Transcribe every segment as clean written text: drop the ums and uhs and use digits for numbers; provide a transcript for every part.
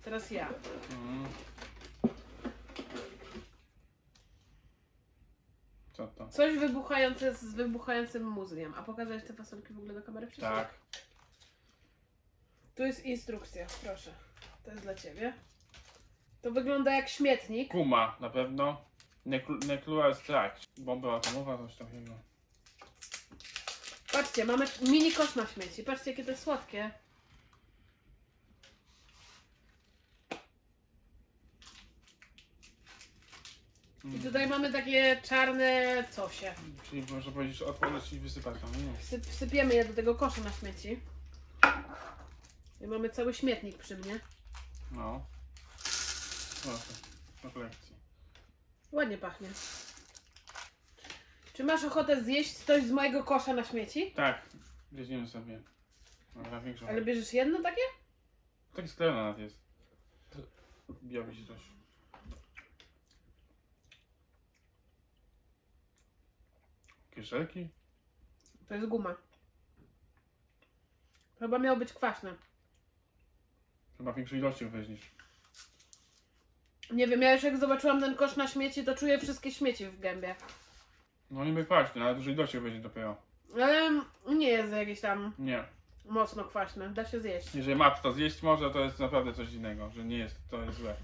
Teraz ja. Co to? Coś wybuchające z wybuchającym mózgiem. A pokazałeś te fasolki w ogóle do kamery wcześniej? Tak. Tu jest instrukcja, proszę. To jest dla ciebie. To wygląda jak śmietnik. Kuma na pewno. Nuclear Strike. Bomba atomowa, coś takiego. Patrzcie, mamy mini kosz na śmieci. Patrzcie, jakie to jest słodkie. I tutaj mamy takie czarne cosie. Czyli można powiedzieć, że otworzyć i wysypać tam. Nie? Wsypiemy je do tego kosza na śmieci. I mamy cały śmietnik przy mnie. No. Proszę. Na kolekcji. Ładnie pachnie. Czy masz ochotę zjeść coś z mojego kosza na śmieci? Tak. Weźmiemy sobie. Dobra, większą. Ale bierzesz jedno takie? Taki sklejony nawet jest. Biały się coś. Kieszelki? To jest guma. Chyba miało być kwaśne. Chyba większej ilości weźmiesz. Nie wiem, ja już jak zobaczyłam ten kosz na śmieci, to czuję wszystkie śmieci w gębie. No niby kwaśny, ale dużej ilości weźmie dopiero. Ale nie jest jakieś tam Nie. mocno kwaśne. Da się zjeść. Jeżeli ma to zjeść może, to jest naprawdę coś innego, że nie jest, to jest złe.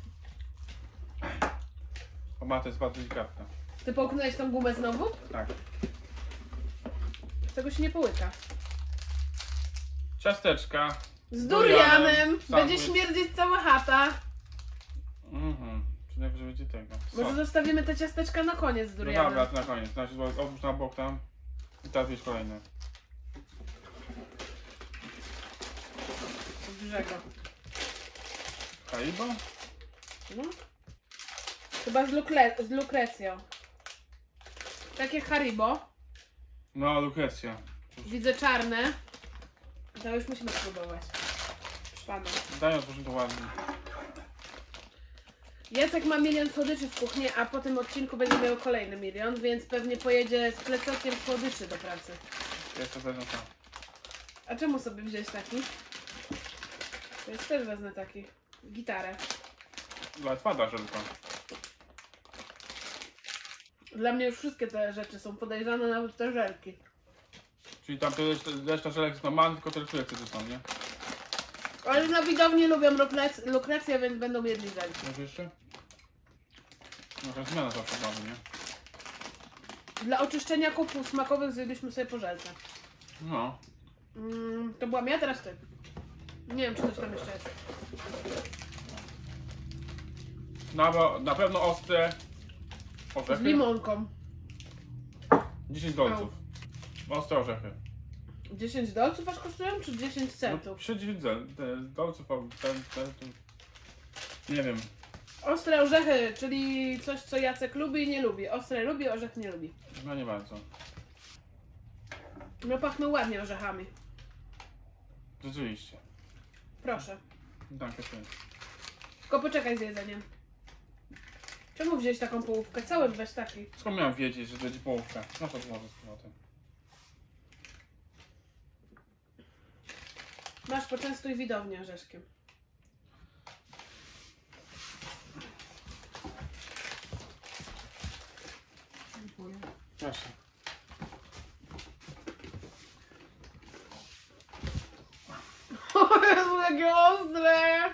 Bo mata jest bardzo delikatna. Ty połknąłeś tą gumę znowu? Tak. Z tego się nie połyka. Ciasteczka. Z durianem! Będzie Sandwich. śmierdzić cała chata. Czy najwyżej będzie tego. Może zostawimy te ciasteczka na koniec z No durianem. dobra, to na koniec. Znaczy, odłóż na bok tam. I teraz wiesz kolejne. Brzego. Haribo? No. Chyba z lukrecją. Takie Haribo. No, Lukrecja. Widzę czarne. To już musimy spróbować. Szpana. Daj otworzyć to ładnie. Jacek ma 1 000 000 słodyczy w kuchni, a po tym odcinku będzie miał kolejny 1 000 000, więc pewnie pojedzie z plecakiem słodyczy do pracy. Ja to wezmę tam. A czemu sobie wziąć taki? To jest też wezmę taki. Gitarę. Dla twarda żelka. Dla mnie już wszystkie te rzeczy są podejrzane, nawet te żelki. Czyli tam reszta żelek jest normalna, tylko te Lukrecje to są, nie? Ale na widowni lubią lukrecję, więc będą jedli żelki. Może jeszcze? No, jakaś zmiana zawsze mamy, nie? Dla oczyszczenia kubków smakowych zjedliśmy sobie po żelce. No. To byłam ja, teraz ty. Nie wiem, czy coś tam jeszcze jest. No bo na pewno ostre Z orzechy. limonką. 10 dolców. Ostre orzechy. 10 dolców aż kosztują, czy 10 No, centów? 30 dolców, nie wiem. Ostre orzechy, czyli coś, co Jacek lubi i nie lubi. Ostre lubi, orzech nie lubi. No nie bardzo. No pachną ładnie orzechami. Rzeczywiście. Proszę. Tak, jest. Tylko poczekaj z jedzeniem. Czemu wziąć taką połówkę? Cały weź taki. Skąd miałem wiedzieć, że to będzie połówka? No to może z powrotem. Masz, poczęstuj widownię orzeszkiem. Dziękuję. Proszę. O Jezu, jakie ostre!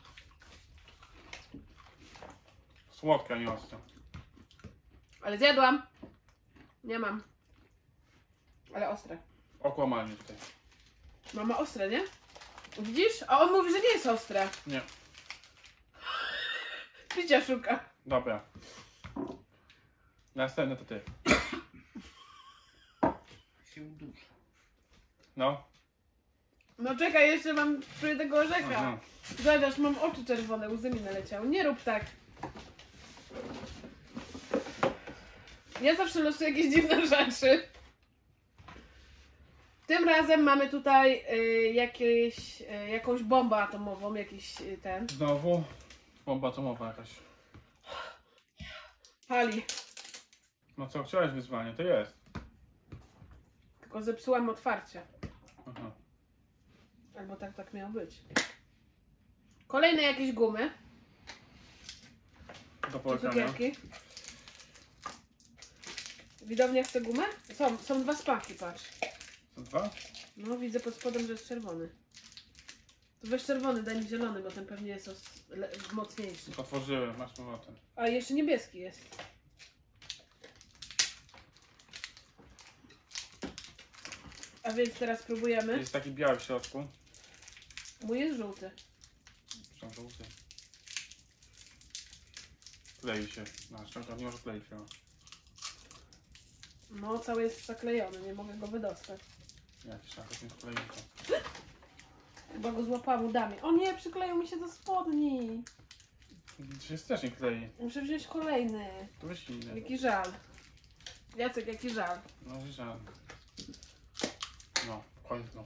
Słodka, nie ostra. Ale zjadłam. Nie mam. Ale ostre. Okłamanie tutaj. Mama ostre, nie? Widzisz? A on mówi, że nie jest ostre. Nie. Picia szuka. Dobra. Następne to ty. Się uduszę. No. No czekaj, jeszcze mam czuję tego orzecha. Aha. Zobacz, mam oczy czerwone, łzy mi naleciały. Nie rób tak. Ja zawsze losuję jakieś dziwne rzeczy. Tym razem mamy tutaj jakąś bombę atomową, jakiś ten. Znowu. Bomba atomowa jakaś. Pali. No co, chciałeś wyzwanie? To jest. Tylko zepsułam otwarcie. Aha. Albo tak miało być. Kolejne jakieś gumy. Do Czy połykania. cukierki. Widownia chce gumę? Są dwa spaki, patrz. Są dwa? No widzę pod spodem, że jest czerwony. To weź czerwony, daj mi zielony, bo ten pewnie jest mocniejszy. Otworzyłem, masz powrotem. A jeszcze niebieski jest. A więc teraz próbujemy. Jest taki biały w środku. Mój jest żółty. Są żółty. Klei się. Na szczęście nie może kleić się. No, cały jest zaklejony, nie mogę go wydostać. Jakiś czas nie klei to. Chyba go złapałam udami. O nie, przykleił mi się do spodni. Się też nie klei. Muszę wziąć kolejny. To weź inny. Jaki żal. Jacek, jaki żal. No, żal. No, w końcu.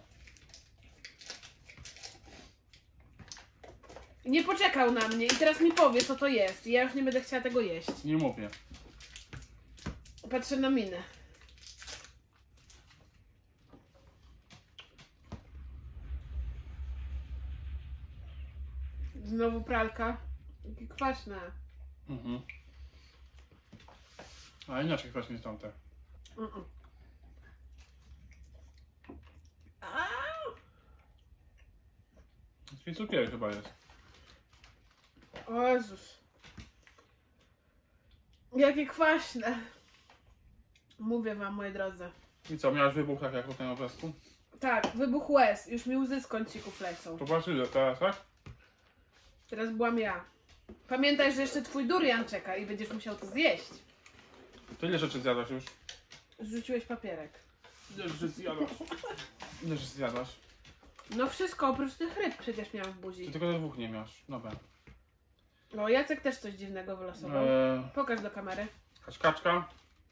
I nie poczekał na mnie i teraz mi powie, co to jest. I ja już nie będę chciała tego jeść. Nie mówię. Patrzę na minę. Znowu pralka. Jakie kwaśne. Mhm. A inaczej właśnie niż tamte. Czyli cukier chyba jest. O Jezus. Jakie kwaśne. Mówię wam, moi drodzy. I co, miałeś wybuch tak jak po tym obrazku? Tak, wybuch łez. Już mi łzy z kącików lecą. Popatrz ile teraz, tak? Teraz byłam ja. Pamiętaj, że jeszcze twój durian czeka i będziesz musiał to zjeść. To ile rzeczy zjadłaś już? Zrzuciłeś papierek. Ile rzeczy zjadłaś? Ile rzeczy zjadłaś? No wszystko, oprócz tych ryb przecież miałam w Ty buzi. tylko do dwóch nie masz. Dobra. O, Jacek też coś dziwnego wylosował. Pokaż do kamery. Kaczka.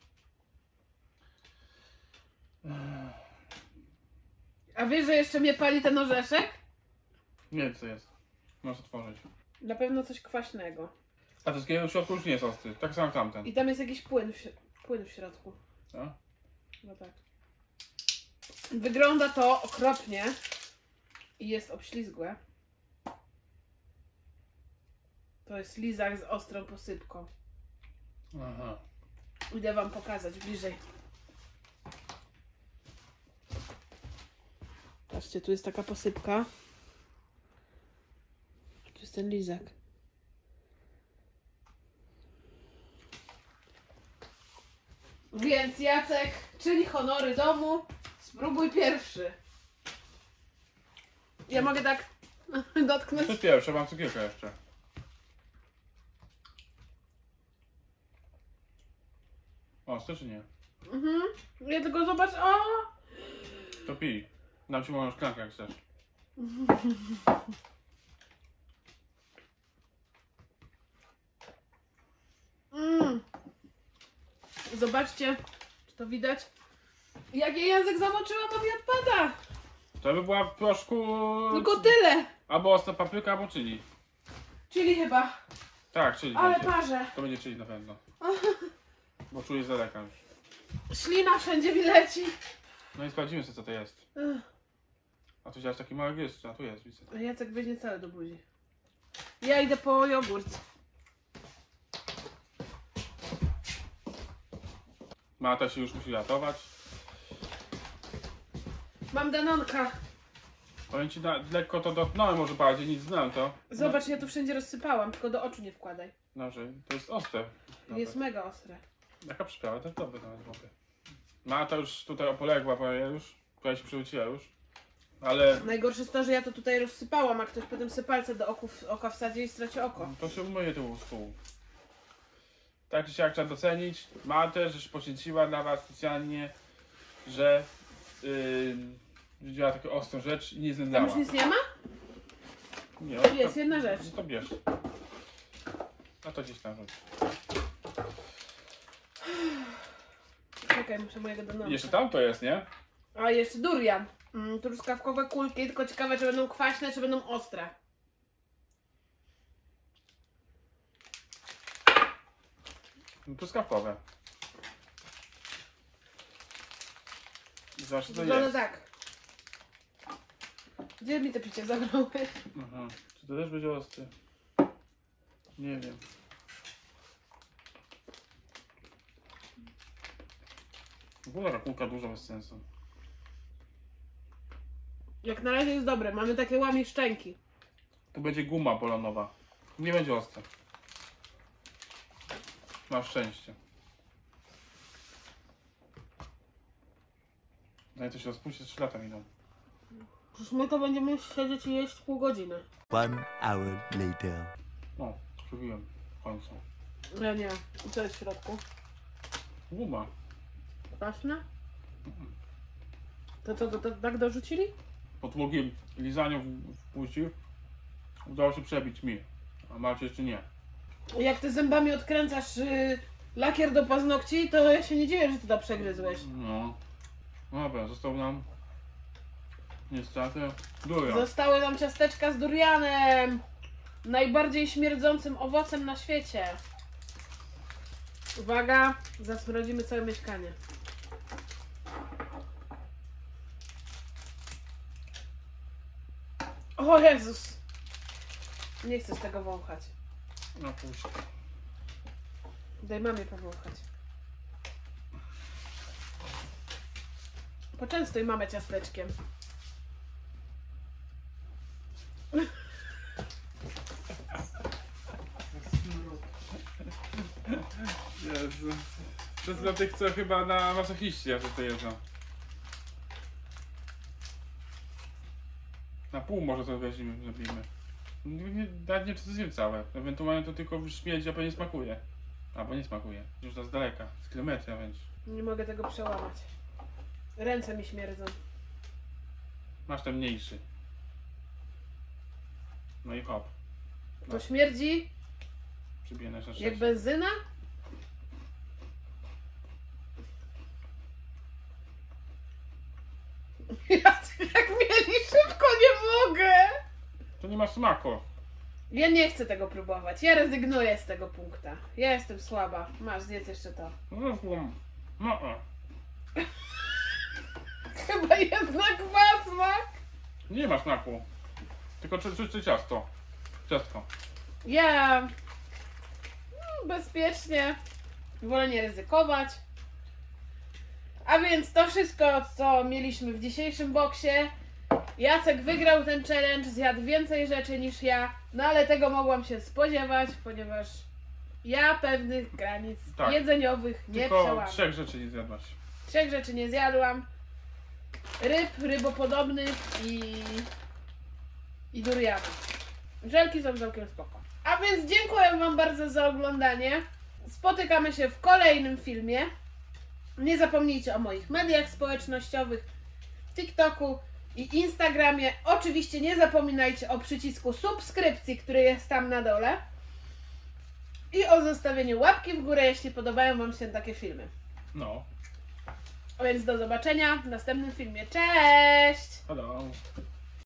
A wiesz, że jeszcze mnie pali ten orzeszek? Nie wiem co jest. Możesz otworzyć. Na pewno coś kwaśnego. A to z w środku już nie jest ostry. Tak samo jak tamten. I tam jest jakiś płyn w środku. Co? No tak. Wygląda to okropnie. I jest obślizgłe. To jest lizak z ostrą posypką. Aha. Idę wam pokazać bliżej. Patrzcie, tu jest taka posypka. Tu jest ten lizak. Więc Jacek, czyli honory domu, spróbuj pierwszy. Ja mogę tak dotknąć. To pierwsze, mam cukierka jeszcze. Ostry czy nie? Mhm. Ja tylko zobacz. O! To pij. Dam ci moją szklankę jak chcesz. Zobaczcie, czy to widać? Jak ja język zamoczyłam, to mi odpada. To by była w proszku... Tylko tyle. Albo ostra papryka, albo chili. Czyli chyba. Tak, chili Ale będzie. parzę. To będzie chili na pewno. Bo czuję z daleka już. Ślina wszędzie mi leci. No i sprawdzimy sobie co to jest. A tu wziąłeś taki mały gryz, a tu jest, widzę. A Jacek weźmie całe do buzi. Ja idę po jogurt. Mata się już musi ratować. Mam danonka. Powiem ci, lekko to dotknąłem może bardziej, nic znam to. Zobacz, ja tu wszędzie rozsypałam, tylko do oczu nie wkładaj. Dobrze, to jest ostre. Jest mega ostre. Jaka przyprawa, to jest dobre nawet mogę. Mata już tutaj opoległa, bo ja już, która się przywróciła już. Ale Najgorsze jest to, że ja to tutaj rozsypałam, a ktoś potem sobie palce do oka wsadzi i straci oko. to się umyje tyłu stół. Tak czy siak trzeba docenić Matę, że się poświęciła dla was specjalnie, że wzięła taką ostrą rzecz i nie Tam znędzała. już nic nie ma? Nie, Jest jedna rzecz. To bierz. A to gdzieś tam rzuć. Czekaj, muszę mojego danonka. Jeszcze tam to jest, nie? A jeszcze durian. Truskawkowe kulki, tylko ciekawe, czy będą kwaśne, czy będą ostre. Truskawkowe. Zobacz co to Wygląda jest. tak. Gdzie mi to picie zabrałeś? Aha. Czy to też będzie ostry? Nie wiem. W ogóle ta kulka dużo bez sensu. Jak na razie jest dobre, mamy takie łamie szczęki. To będzie guma polonowa. Nie będzie ostre. Masz szczęście. No i to się rozpuści, 3 lata minął. Przecież my to będziemy siedzieć i jeść pół godziny. 1 hour later. O, zrobiłem w końcu. Ja nie. I co jest w środku? Guma. Kwaśne? To co, to tak dorzucili? Po długim lizaniu w płci udało się przebić mi. A Macie jeszcze nie. Jak ty zębami odkręcasz lakier do paznokci, to ja się nie dziwię, że ty to przegryzłeś. No. Dobra, został nam niestety durian. Zostały nam ciasteczka z durianem. Najbardziej śmierdzącym owocem na świecie. Uwaga, zasmrodzimy całe mieszkanie. O Jezus! Nie chcę z tego wąchać. No puść. Daj mamie powąchać. Poczęstuj mamę ciasteczkiem. Jezu. To jest dla tych, co chyba na masochiści, ja to jedzą. Na pół może to weźmiemy, zrobimy. Nawet nie zjem całe. Ewentualnie to tylko śmierdzi, a pewnie smakuje. Albo nie smakuje. Już to z daleka, z kilometra wręcz. Nie mogę tego przełamać. Ręce mi śmierdzą. Masz ten mniejszy. No i hop. To śmierdzi Przybiję na rzecz. jak benzyna? Ja tak mieli szybko, nie mogę! To nie ma smaku. Ja nie chcę tego próbować. Ja rezygnuję z tego punkta. Ja jestem słaba. Masz, zjedz jeszcze to. No. Chyba jednak ma smak. Nie ma smaku. Tylko czy ciasto. Ciastko. Ja bezpiecznie wolę nie ryzykować. A więc to wszystko, co mieliśmy w dzisiejszym boksie. Jacek wygrał ten challenge, zjadł więcej rzeczy niż ja, no ale tego mogłam się spodziewać, ponieważ ja pewnych granic jedzeniowych nie Tylko przełamam. 3 rzeczy nie zjadłaś. 3 rzeczy nie zjadłam. Rybopodobnych i duriana. Żelki są całkiem spoko. A więc dziękuję wam bardzo za oglądanie. Spotykamy się w kolejnym filmie. Nie zapomnijcie o moich mediach społecznościowych, TikToku i Instagramie. Oczywiście nie zapominajcie o przycisku subskrypcji, który jest tam na dole. I o zostawieniu łapki w górę, jeśli podobają wam się takie filmy. No. A więc do zobaczenia w następnym filmie. Cześć! Hello.